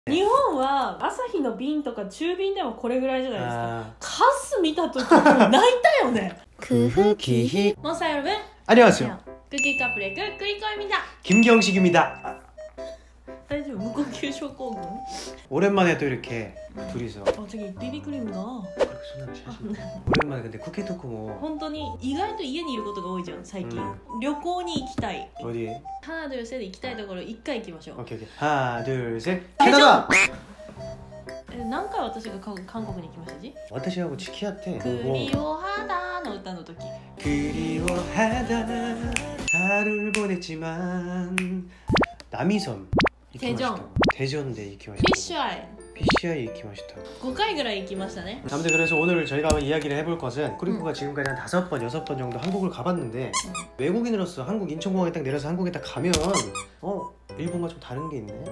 日本は朝日の瓶とか中瓶でもこれぐらいじゃないですか。カス見た時もう泣いたよね。 쿠키 몬스타 여러분 안녕하세요. 쿠키 카프레 쿠리코입니다. 김경식입니다. 大丈夫？無呼吸症候群？ 오랜만에 또 이렇게 둘이서 저기 비비크림가 그렇게 손을 샤시네. 오랜만에 근데 쿠키 토크 뭐 本当に意外と家にいることが多いじゃん最近、旅行に行きたい 어디? ハナドゥセで行きたいところ1回行きましょう。 오케이 오케이 하나 둘셋 캐나다! 何回私が韓国に行きましたじ？ 私하고 치키한테 クリオハダの歌の時 그리워하다 하루를 보냈지만 남이섬 대전. 대전대 フィッ 이키마시다 シュアイ BCI 이키마시다 5回ぐらい行きましたね。 아무튼 그래서 오늘 저희가 한번 이야기를 해볼 것은 쿠리코가 지금까지 한 5번, 6번 정도 한국을 가봤는데 외국인으로서 한국 인천공항에 딱 내려서 한국에 딱 가면 일본과 좀 다른 게 있네.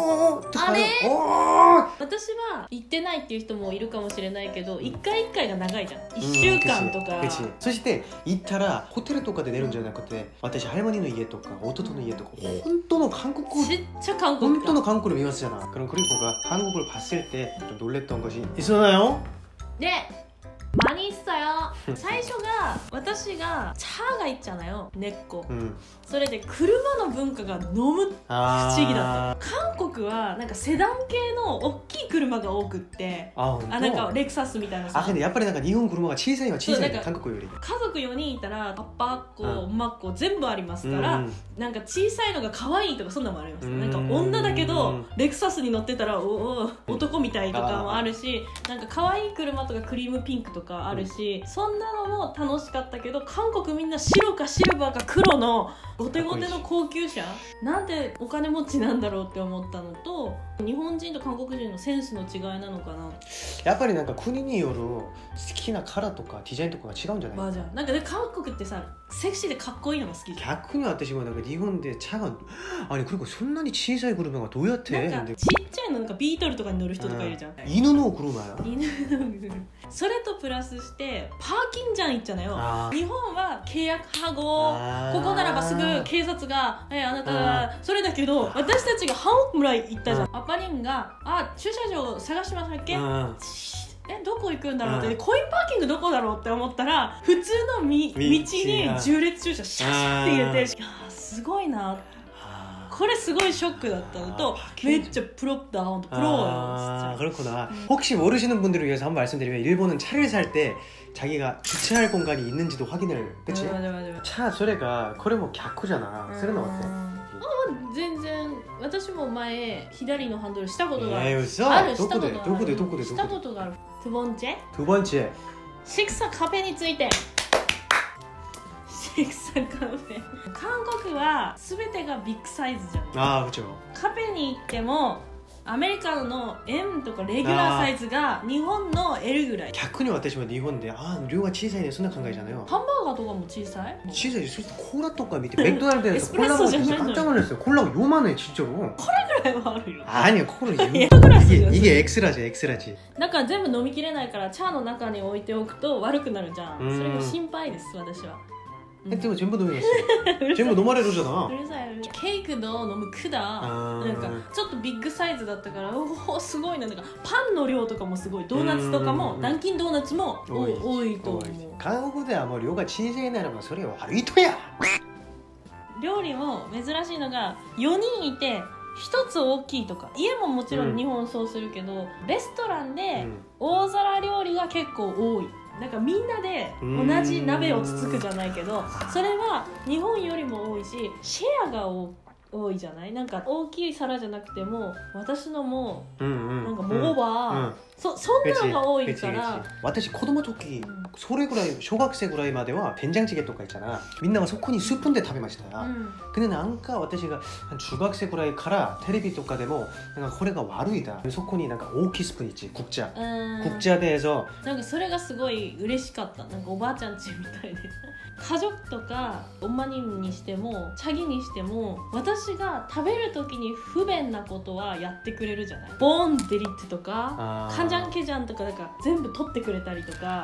아래? 私は行ってないっていう人もいるかもしれないけど1回1回が長いじゃん。1週間とか。 그치. そして行ったらホテルとかで寝るんじゃなくて私할머니の家とか弟の家とか本当の韓国 진짜韓国本当の韓国を見ます잖아. 그럼 쿠리코가 한국을 봤을 때 좀 놀랬던 것이 있었나요? 네! 많이 있어요. 最初が私が차가 있잖아요. 내꺼. それで車の文化が너무不思議だった。韓国はなんかセダン系の大きい車が多くって、なんかレクサスみたいなさ。 근데やっぱりなんか日本車が小さいは小さいね、韓国より。 家族4人いたらパパっ子、マっ子全部ありますから、なんか小さいのが可愛いとかそんなのもあります。なんか女だけどレクサスに乗ってたら男みたいとかもあるし、なんか可愛い車とかクリームピンクとかあるし、そんなのも楽しかったけど、韓国みんな白かシルバーか黒のゴテゴテの高級車なんでお金持ちなんだろうって思ったのと、日本人と韓国人のセンスの違いなのかな。 やっぱりなんか国による好きなカラーとかデザインとかが違うんじゃない？ じゃなんかね、韓国ってさセクシーでかっこいいのが好きじゃん。 逆に私もなんか日本で차가 아니 그리고そんなに小さい車がどうやってなんかちっちゃいのなんかビートルとかに乗る人とかいるじゃん。 犬の車や。 犬の車。それとプラスしてパーキンジャン있잖아요。日本は契約하고ここならばすぐ警察があなたそれだけど、私たちが韓国村行ったじゃん。アパリンが駐車場探しましたっけ？どこ行くんだろうって、コインパーキングどこだろうって思ったら普通の道に縦列駐車シャシャって入れて、すごいな。これすごいショックだったのと、めっちゃプロだ、ほんとプロよ。 그렇구나. 혹시 모르시는 분들을 위해서 한번 말씀드리면 일본은 차를 살 때 자기가 주차할 공간이 있는지도 확인을, 그치? 맞아. 차 소리가 그래 뭐 갸쿠잖아. 쓰는 거 어때? 全然私も前左のハンドルしたことがある。 嘘? ある、したことがある。 どこでしたことがある。두 번째? 두 번째. 식사 카페について。식사カフェ。韓国は全てがビッグサイズじゃん。 그렇죠. カフェに行ってもアメリカの M とかレギュラーサイズが日本の L ぐらい。 逆に私は日本で量が小さいねそんな考えじゃないよ。 ハンバーガーとかも小さい？ 小さい。そしてコーラとか見て맥도날드에서 콜라 먹을 때 깜짝 놀랐어요. 콜라가 요만해 진짜로. これぐらいはあるよ。 아니야 콜라 이게 X라지. だから全部飲みきれないから茶の中に置いておくと悪くなるじゃん。それが心配です私は。 でも全部飲みますよ。全部飲まれるじゃな。 ケーキの飲む管なんかちょっとビッグサイズだったから、すごいな。なんかパンの量とかもすごい。ドーナツとかもダンキンドーナツも多いと思う。 韓国ではもう量が小さいならばそれは悪いとや。 料理も珍しいのが4人いて1つ大きいとか、家ももちろん日本そうするけど、レストランで大皿料理が結構多い。なんかみんなで同じ鍋をつつくじゃないけど、それは日本よりも多いし、シェアが多いじゃない。なんか大きい皿じゃなくても私のもなんか먹어봐、そんなのが多いから。 私子供の時それぐらい小学生ぐらいまでは된장찌개とか있잖아。みんなはそこにスプーンで食べました。근데なんか私が中学生ぐらいからテレビとかでもなんかこれが悪いだ。そこになんか大きいスプーン있지。국자でなんかそれがすごい嬉しかった。なんかおばあちゃんちみたいで。家族とかおまににしてもチャギにしても私が食べる時に不便なことはやってくれるじゃない。ボーンデリットとかカンジャンケジャンとかなんか全部取ってくれたりとか。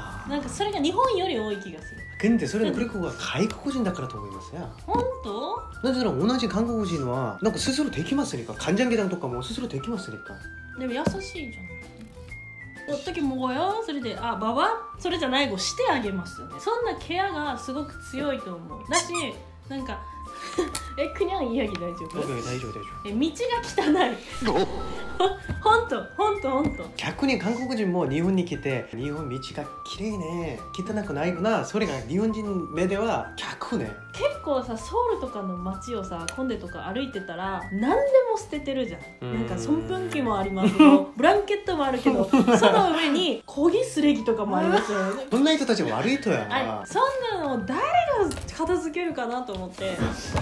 なんかそれが日本より多い気がする。 근데それの그리고外国人だからと思いますよ。 本当？ なぜなら同じ韓国人はなんかススロできますにか간장게장とかもススロできますにか。 でも優しいじゃん。어떻게 먹어요? それであババそれじゃないごしてあげますよね。そんなケアがすごく強いと思う。だしなんか그냥 이야기大丈夫？ 大丈夫大丈夫。 道が汚い。本当。 逆に韓国人も日本に来て日本道が綺麗ね汚くないなそれが日本人目では逆ね。 結構さソウルとかの街をさコンデとか歩いてたら何でも捨ててるじゃん。なんか送風機もありますよブランケットもあるけどその上に漕ぎすれぎとかもありますよ。 そんな人たちも悪いとや。 そんなの誰が片付けるかなと思って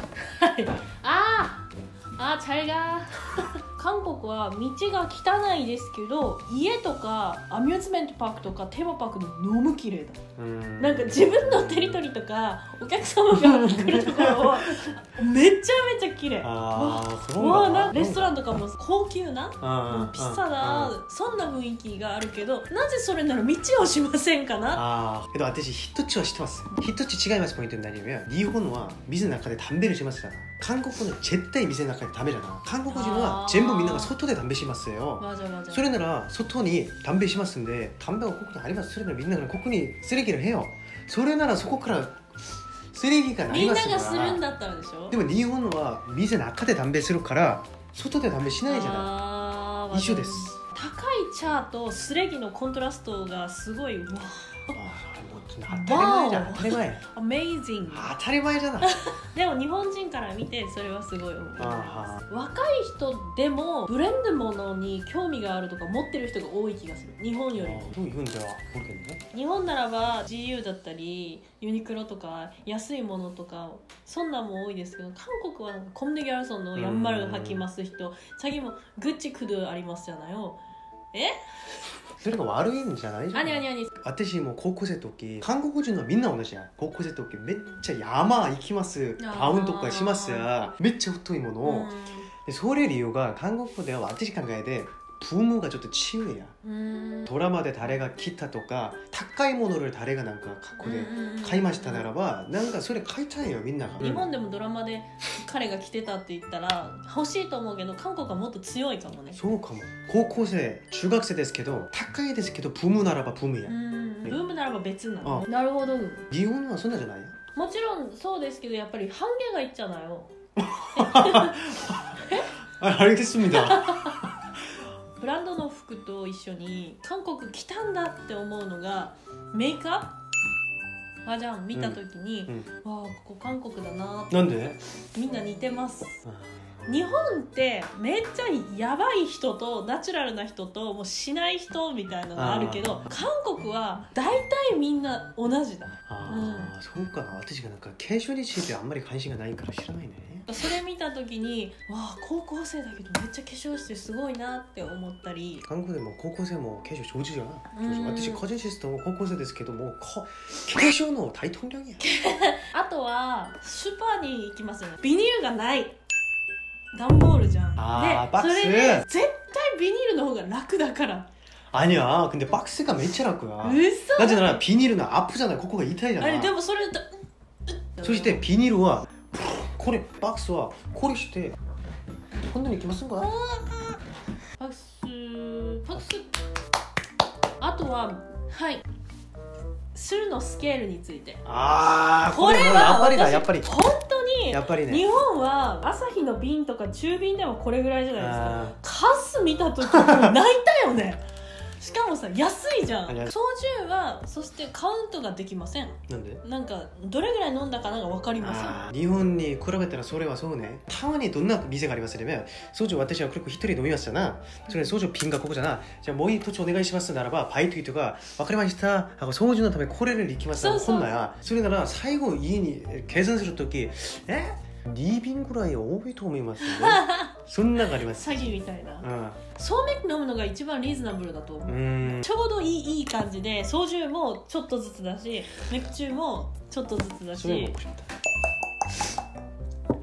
잘 가。 韓国は道が汚いですけど家とかアミューズメントパークとかテーマパークの飲む綺麗だ。なんか自分のテリトリーとかお客様が来るところはめちゃめちゃ綺麗。なんレストランとかも高級なピッツァだそんな雰囲気があるけどなぜそれなら道をしませんかな。 けど私一つは知ってます。一つ違いますポイントになります。日本は店の中で담배를しますから。韓国の絶対店の中でダメじゃな。韓国人は全部みんなが外で담배しますよ。それなら外に담배しますんで담배가ここにあります。それならみんながここに쓰레기를 해요。それならそこから쓰레기가なりますから。 みんながするんだったらでしょ。 でも日本は店の中で담배するから外で담배しないじゃない。一緒です。 高い茶と쓰레기のコントラストがすごいわ。 当たり前じゃん。当たり前。 Amazing。 当たり前じゃない。 でも日本人から見てそれはすごい思います。若い人でもブレンド物に興味があるとか持ってる人が多い気がする。日本よりも。 どういうんでは모르겠네。 日本ならば GU だったりユニクロとか安いものとかそんなも多いですけど韓国はコムネギャルソンのヤンマル履きます人자기もグッチクドゥありますじゃないよ。 それが悪いんじゃないじゃん。 아니。 私も高校生の時韓国人はみんな同じや。高校生の時めっちゃ山行きます。ダウンとかします。めっちゃ太いもの。それ理由が韓国では私考えてブームがちょっと強いや。ドラマで誰が来たとか高いものを誰がなんか格好で買いましたならばなんかそれ買いたいよみんなが。 日本でもドラマで彼が来てたって言ったら欲しいと思うけど韓国はもっと強いかもね。 そうかも。高校生中学生ですけど高いですけどブームならばブームや。 ブームならば別なの。なるほど。 日本はそんなじゃないや。 もちろんそうですけどやっぱり半減がいっちゃうのよ。 알겠습니다。 ブランドの服と一緒に韓国来たんだって思うのがメイクアップじゃん見た時に、わあここ韓国だなって。 なんで？ みんな似てます。日本ってめっちゃヤバい人とナチュラルな人ともうしない人みたいなのがあるけど韓国は大体みんな同じだ。 そうかな。私がなんか化粧についてあんまり関心がないから知らないね。 それ見た時にわあ高校生だけどめっちゃ化粧してすごいなって思ったり。 韓国でも高校生も化粧上手じゃん。私個人システムも高校生ですけども化粧の大統領や。 あとはスーパーに行きますよね。ビニールがない段ボールじゃん。でそれで絶対ビニールの方が楽だから。 아니야。근데 박스가めっちゃ楽や。なぜならビニールのアップじゃない。ここが痛いじゃない。 でもそれそしてビニールはこれバックスはこれしてこんなにいきますんか。 バックスあとははいするのスケールについて。 これはやっぱり本当にやっぱりね。 日本は朝日の瓶とか中瓶でもこれぐらいじゃないですか。カス見た時泣いたよね。しかもさ安いじゃん。焼酎はそしてカウントができません。 なんで？ なんかどれぐらい飲んだかなんか分かりません。 日本に比べたらそれはそうね。たまにどんな店がありますね。ソジュ私はこれ一人飲みましたな。それソジュ瓶がここじゃな。じゃあもう一つお願いしますならばバイトイとか分かりました。ソジュのためこれで行きました。こんなや。それなら最後家に計算するとき2瓶ぐらい多いと思いますよね。そんながあります。 詐欺みたいな。ソーメック飲むのが一番リーズナブルだと思う。ちょうどいい感じで、ソージュもちょっとずつだし、メクチュもちょっとずつだし。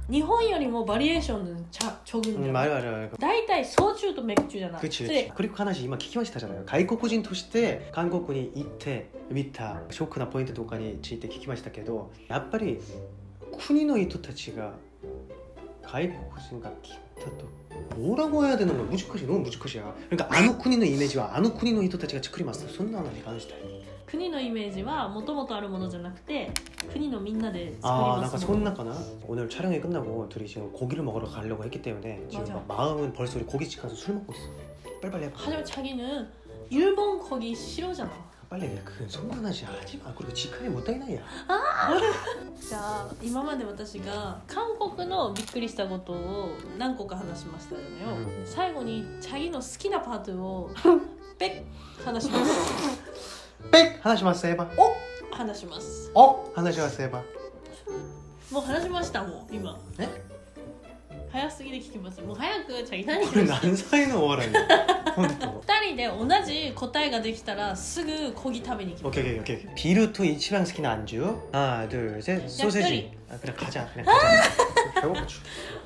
日本よりもバリエーション적은 맞아. 大体焼酎と맥주じゃない。 그치. 그리고 하나씩今聞きましたじゃない。外国人として韓国に行って見たショックなポイントとかについて聞きましたけど、やっぱり国の人たちが外国人が来たと뭐라고 해야 되는 거야? 너무 무지컷이야. 그러니까あの国のイメージはあの国の人たちが作ります。そんなのに関して。 国のイメージはもともとあるものじゃなくて国のみんなで作り 아, ます。 약간 손나거나 오늘 촬영이 끝나고 둘이 지금 고기를 먹으러 가려고 했기 때문에 지금 맞아. 막 마음은 벌써 우리 고깃집 가서 술 먹고 있어. 빨리빨리 해봐. 하지만 자기는 일본 거기 싫어잖아. 빨리 해. 그건 손나나지 하지 마. 그리고 직항이 못 다니나야. じゃあ今まで私が韓国のびっくりしたことを何個か話しましたよね、最後にチャギの好きなパートをペッ話します 빽! 하나씩 해봐. 話します。 하나씩 해봐. もう話しましたもん今。 え？ 早すぎで聞きます。もう早くチャギ何これ何歳のお笑いよ。本当。 二人で同じ答えができたらすぐコギ食べに行きます。 오케이. 비루투 이치랑 스킨 안주. 하나, 둘, 셋. 소세지. 아, 그래 가자. 배고파 죽.